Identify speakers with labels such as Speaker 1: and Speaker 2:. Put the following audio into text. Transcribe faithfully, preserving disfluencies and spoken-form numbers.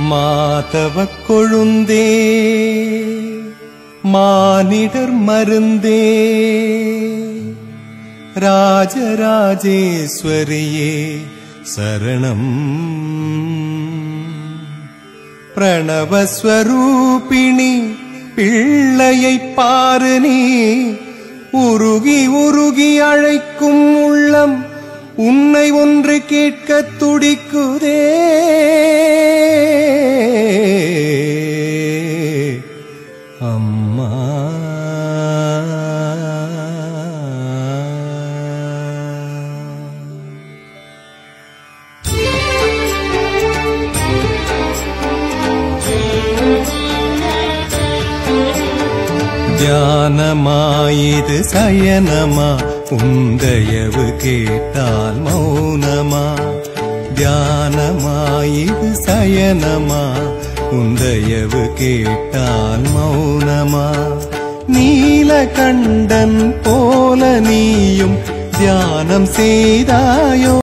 Speaker 1: மாதவக் கொழுந்தே மானிடர் மருந்தே ராஜராஜேஸ்வரியே சரணம் பிரணவஸ்வரூபிணி பிள்ளையைப் பாரு நீ உருகி உருகி அழைக்கும் உள்ளம் உன்னை ஒன்று கேட்கத் துடிக்குதே அம்மா தியானமாயிது சயனமா உந்தயவு கேட்டால் மௌனமா தியானமாயிது சயனமா உந்தயவு கேட்டால் மௌனமா நீலகண்டன் போல நீயும் தியானம் செய்தாயோ